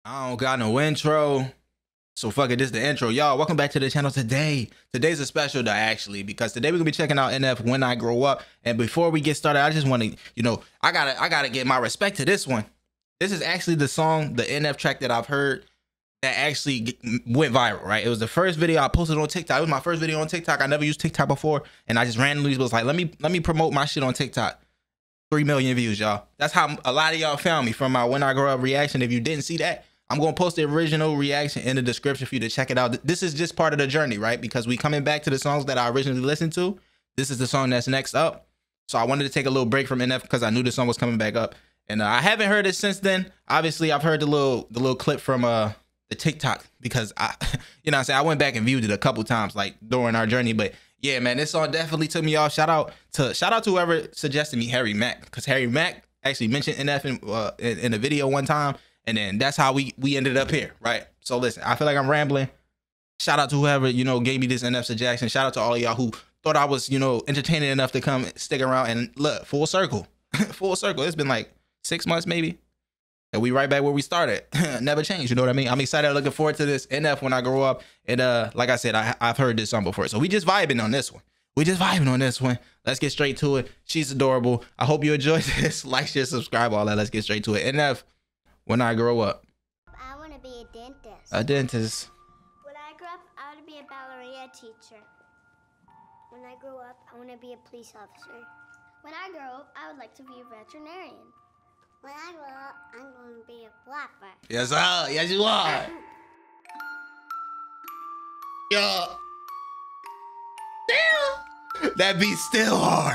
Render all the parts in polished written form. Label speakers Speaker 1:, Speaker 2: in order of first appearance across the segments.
Speaker 1: I don't got no intro. So fuck it, this is the intro. Y'all, welcome back to the channel today. Today's a special day actually, because today we're gonna be checking out NF When I Grow Up. And before we get started, I just want to, I gotta get my respect to this one. This is actually the song, the NF track that I've heard that actually went viral, right? It was the first video I posted on TikTok. It was my first video on TikTok. I never used TikTok before, and I just randomly was like, let me promote my shit on TikTok. 3 million views, y'all. That's how a lot of y'all found me, from my When I Grow Up reaction. If you didn't see that, I'm gonna post the original reaction in the description for you to check it out. This is just part of the journey, right? Because we coming back to the songs that I originally listened to. This is the song that's next up. So I wanted to take a little break from NF because I knew the song was coming back up. And I haven't heard it since then. Obviously, I've heard the little clip from the TikTok, because I, what I'm saying, I went back and viewed it a couple times, like during our journey. But yeah, man, this song definitely took me off. Shout out to whoever suggested me Harry Mack, because Harry Mack actually mentioned NF in a video one time, and then that's how we ended up here, right? So listen, I feel like I'm rambling. Shout out to whoever gave me this NF suggestion. Shout out to all of y'all who thought I was entertaining enough to come stick around, and look, full circle, full circle. It's been like 6 months maybe, and we right back where we started. Never changed, you know what I mean? I'm excited, looking forward to this NF When I Grow Up. And like I said, I've heard this song before, so we just vibing on this one. Let's get straight to it. She's adorable. I hope you enjoyed this. Like, share, subscribe, all that. Let's get straight to it. NF When I Grow Up.
Speaker 2: I want to be a dentist.
Speaker 1: A dentist.
Speaker 2: When I grow up, I want to be a ballerina teacher. When I grow up, I want to be a police officer. When I grow up, I would like to be a veterinarian. When I grow up, I'm going to be a flapper.
Speaker 1: Yes, sir. Yes, you are. Yo. Damn. That beat still hard.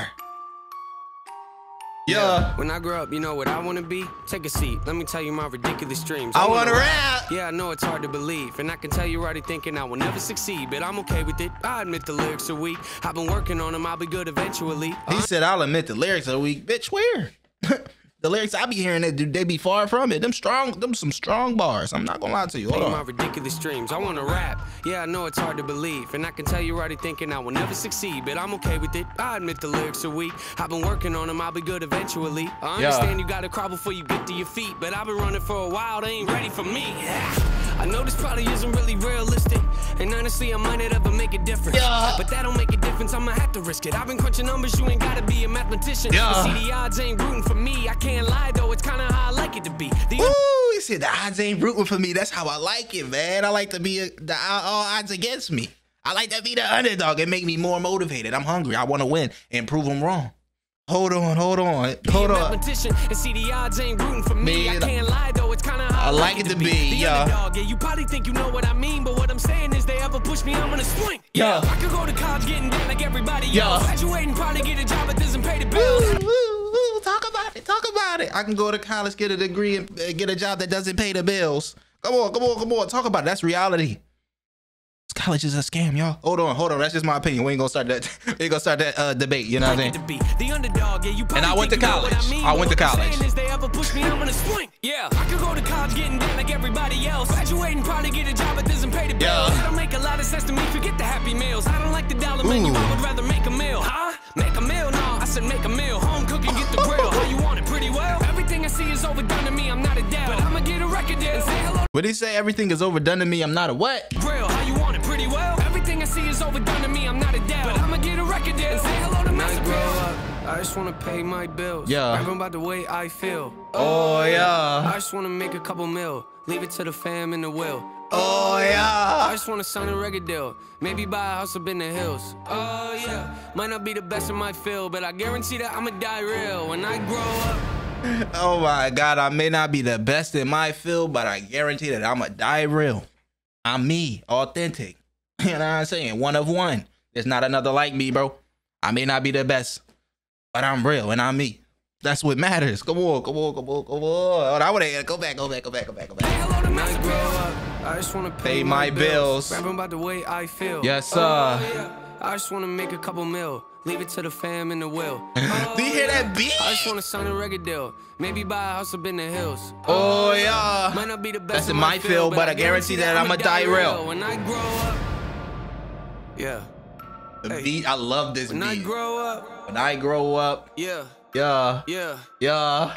Speaker 1: Yeah.
Speaker 3: When I grow up, you know what I want to be? Take a seat. Let me tell you my ridiculous dreams.
Speaker 1: I want to rap.
Speaker 3: Yeah, I know it's hard to believe, and I can tell you're already thinking I will never succeed, but I'm okay with it. I admit the lyrics are weak. I've been working on them. I'll be good eventually.
Speaker 1: He said, I'll admit the lyrics are weak. Bitch, where? The lyrics I be hearing, they be far from it. Them some strong bars. I'm not gonna lie to you. Hold on.
Speaker 3: My ridiculous dreams. I want to rap. Yeah, I know it's hard to believe, and I can tell you're already thinking I will never succeed, but I'm okay with it. I admit the lyrics are weak. I've been working on them. I'll be good eventually. I understand you gotta crawl before you get to your feet, but I've been running for a while. They ain't ready for me. I know this probably isn't really realistic, and honestly, I might not ever make a difference. But that don't make a difference. I'ma have to risk it. I've been crunching numbers. You ain't gotta be a mathematician. See, the odds ain't rooting for me. I can't lie though, it's kinda how I like it to be.
Speaker 1: Ooh, he said the odds ain't rooting for me. That's how I like it, man. I like to be all odds against me. I like to be the underdog and make me more motivated. I'm hungry. I want to win and prove them wrong. Hold on.
Speaker 3: And see, the odds ain't rooting for me. I can't lie though, it's kinda how I like it to be. Yeah, you probably think you know what I mean, but what I'm saying is they ever push me, I'm gonna swing. Yeah, I could go to college getting down like everybody else. Graduating, probably get a job that doesn't pay the bills.
Speaker 1: Talk about it. I can go to college, get a degree, and get a job that doesn't pay the bills. Come on. Talk about it. That's reality. College is a scam, y'all. Hold on. That's just my opinion. We ain't gonna start that. Debate. You know what I'm saying?
Speaker 3: The underdog, yeah,
Speaker 1: and I went to college. I went to college.
Speaker 3: They ever push me, I'm gonna swing. Yeah, I could go to college getting down like everybody else. Graduating, probably get a job that doesn't pay the bills. That don't make a lot of sense to me. Forget the Happy Meals. I don't like the dollar menu. I would rather make a meal. Huh? Make a meal? No, I said make a meal. Home cooking, get the grill. How you want it? Pretty well. Everything I see is overdone to me. I'm not a dad, but I'ma get a record deal and say hello.
Speaker 1: What did he say? Everything is overdone to me. I'm not a what?
Speaker 3: Grill. How you want it? Pretty well. Everything I see is overdone to me. I'm not a dad, but I'ma get a record deal and say hello to my grow up. I just wanna pay my bills.
Speaker 1: Yeah.
Speaker 3: Rapping about the way I feel.
Speaker 1: Oh yeah.
Speaker 3: I just wanna make a couple mil. Leave it to the fam in the will.
Speaker 1: Oh yeah.
Speaker 3: I just wanna sign a record deal. Maybe buy a house up in the hills. Oh yeah. Might not be the best in my field, but I guarantee that I'ma die real when I grow up.
Speaker 1: Oh my God, I may not be the best in my field, but I guarantee that I'ma die real. I'm me, authentic. You know what I'm saying? One of one. There's not another like me, bro. I may not be the best, but I'm real and I'm me. That's what matters. Come on. I want to go back.
Speaker 3: When I grow up, I just want to pay my bills. Rapping about the way I feel.
Speaker 1: Yes, sir.
Speaker 3: I just want to make a couple mil. Leave it to the fam in the will.
Speaker 1: Do you hear that beat?
Speaker 3: I just want to sign a record deal. Maybe buy a house up in the hills.
Speaker 1: Oh yeah.
Speaker 3: Might not be the best
Speaker 1: That's in my field, but I guarantee that I'ma die real.
Speaker 3: When I grow up. Yeah.
Speaker 1: The beat, I love this beat.
Speaker 3: When I grow up.
Speaker 1: When I grow up.
Speaker 3: Yeah.
Speaker 1: Yeah.
Speaker 3: Yeah.
Speaker 1: Yeah.
Speaker 3: Hey.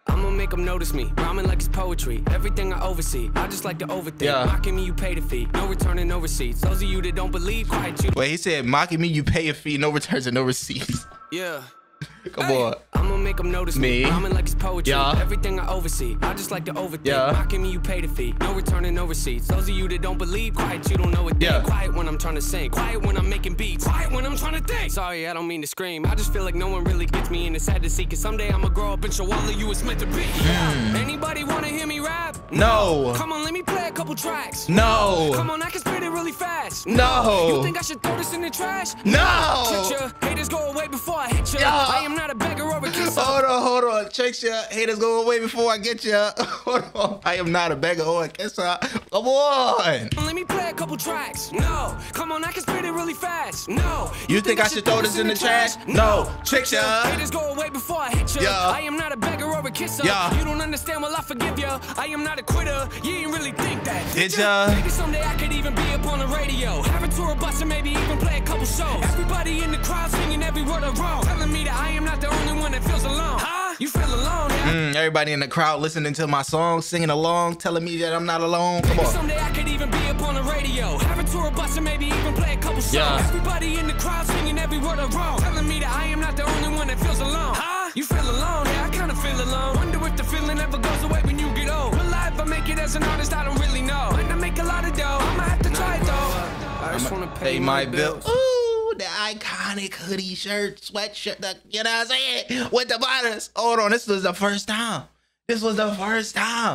Speaker 3: I'ma make them notice me, rhyming like it's poetry. Everything I oversee, I just like to overthink. Mocking me, you pay the fee, no return and no receipts. Those of you that don't believe, quiet you.
Speaker 1: Wait, he said, mocking me, you pay a fee, no returns and no receipts.
Speaker 3: Yeah.
Speaker 1: Come on.
Speaker 3: I'ma make them notice me. Rhyming like it's poetry. Everything I oversee, I just like to overthink. Mocking me, you pay the fee. No return and no receipts. Those of you that don't believe, quiet, you don't know a thing. Quiet when I'm trying to sing. Quiet when I'm making beats. Quiet when I'm trying to think. Sorry, I don't mean to scream. I just feel like no one really gets me, and it's sad to see. Cause someday I'ma grow up and show all of you it's meant to be. Anybody wanna hear me rap?
Speaker 1: No.
Speaker 3: Come on, let me play a couple tracks.
Speaker 1: No.
Speaker 3: Come on, I can spit it really fast.
Speaker 1: No.
Speaker 3: You think I should throw this in the trash?
Speaker 1: No.
Speaker 3: Trick ya. Haters go away before I hit ya. I am not a beggar or a kisser.
Speaker 1: Hold on. Check ya. Haters go away before I get ya. Hold on. I am not a beggar or a kisser. Come on.
Speaker 3: Let me play a couple tracks. No. Come on, I can spit it really fast. No.
Speaker 1: You think I should throw this in the trash? No. Trick ya.
Speaker 3: Haters go away before I hit ya. I am not a beggar or a kisser. You don't understand, well I forgive ya. I am not a quitter. You ain't really think that.
Speaker 1: Did ya?
Speaker 3: Maybe someday I could even be up on the radio. Have a tour bus and maybe even play a couple shows. Everybody in the crowd singing every word I wrote. Telling me that I am not the only one that feels alone. Huh? You feel alone, yeah?
Speaker 1: Everybody in the crowd listening to my song, singing along, telling me that I'm not alone. Come on.
Speaker 3: Someday I could even be up on the radio. Have a tour bus and maybe even play a couple songs. Everybody in the crowd singing every word I wrote. Telling me that I am not the only one that feels alone. Huh? You feel alone, yeah, I kinda feel alone. Wonder if the feeling ever goes away when you get old. Will I ever make it as an artist? I don't really know. Might not make a lot of dough, I'ma have to try it though. I just wanna pay my bills.
Speaker 1: Ooh, the iconic hoodie shirt, sweatshirt, you know what I'm saying? With the bonnets. Hold on, this was the first time. This was the first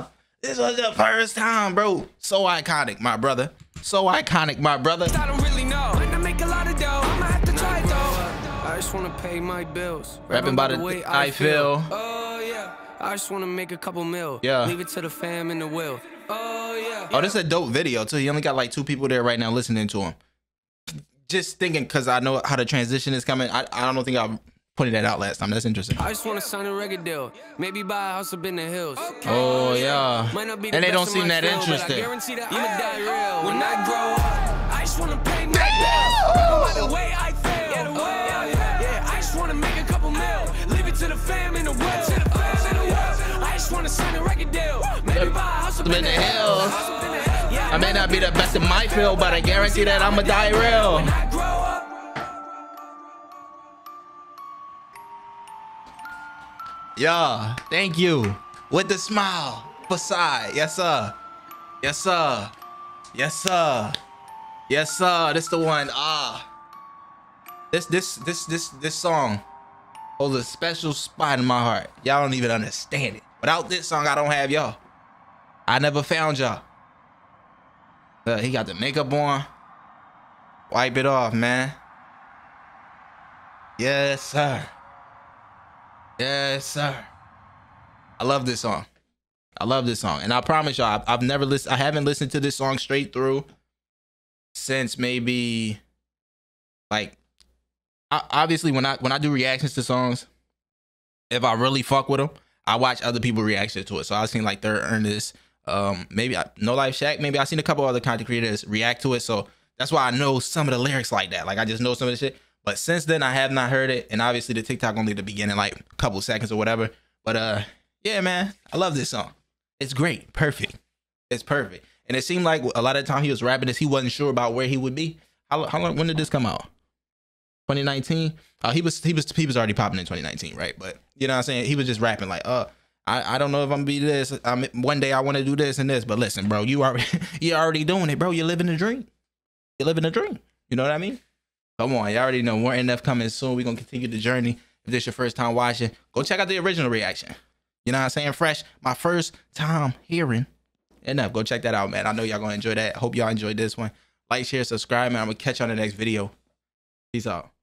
Speaker 1: time, bro. So iconic, my brother. So iconic, my brother.
Speaker 3: I don't really know. Might not make a lot of dough, I'ma have to try it though. I just wanna pay my bills.
Speaker 1: Rapping by the way I feel.
Speaker 3: Oh yeah. I just wanna make a couple mil. Leave it to the fam in the will. Oh yeah.
Speaker 1: Oh, this is a dope video too. He only got like 2 people there right now listening to him. Just thinking, cause I know how the transition is coming. I don't think I pointed that out last time. That's interesting.
Speaker 3: I just wanna sign a record deal. Maybe buy a house up in the hills.
Speaker 1: Oh yeah. And they don't seem that interested.
Speaker 3: I guarantee that I'ma die real. When I grow up, I just wanna pay my bills. By the way I feel. Yeah, I just wanna make a couple mil. Leave it to the fam in the will. I just wanna sign a record deal. Maybe buy a house up in the hills.
Speaker 1: I may not be the best in my field, but I guarantee that I'ma die real. Yeah, thank you. With the smile, beside, yes sir, yes sir, yes sir, yes sir. This the one. This song holds a special spot in my heart. Y'all don't even understand it. Without this song, I don't have y'all. I never found y'all. He got the makeup on. Wipe it off, man. Yes, sir. Yes, sir. I love this song. I love this song. And I promise y'all, I've never listened. I haven't listened to this song straight through since maybe like, obviously when I do reactions to songs, if I really fuck with them, I watch other people's reactions to it. So I've seen like Third Ernest, maybe No Life Shaq, maybe I've seen a couple other content creators react to it. So that's why I know some of the lyrics like that. Like I just know some of the shit. But since then I have not heard it. And obviously the TikTok only the beginning, like a couple seconds or whatever. But yeah, man, I love this song. It's great. Perfect. It's perfect. And it seemed like a lot of the time he was rapping this, he wasn't sure about where he would be. How long, when did this come out? 2019? He was already popping in 2019, right? But you know what I'm saying? He was just rapping like, I don't know if I'm gonna be this. One day I want to do this and this. But listen, bro, you're already doing it, bro. You're living a dream. You're living a dream. You know what I mean? Come on, you already know more NF coming soon. We're gonna continue the journey. If this your first time watching, go check out the original reaction. You know what I'm saying? Fresh, my first time hearing NF. Go check that out, man. I know y'all gonna enjoy that. Hope y'all enjoyed this one. Like, share, subscribe, man. I'm gonna catch you on the next video. Peace out.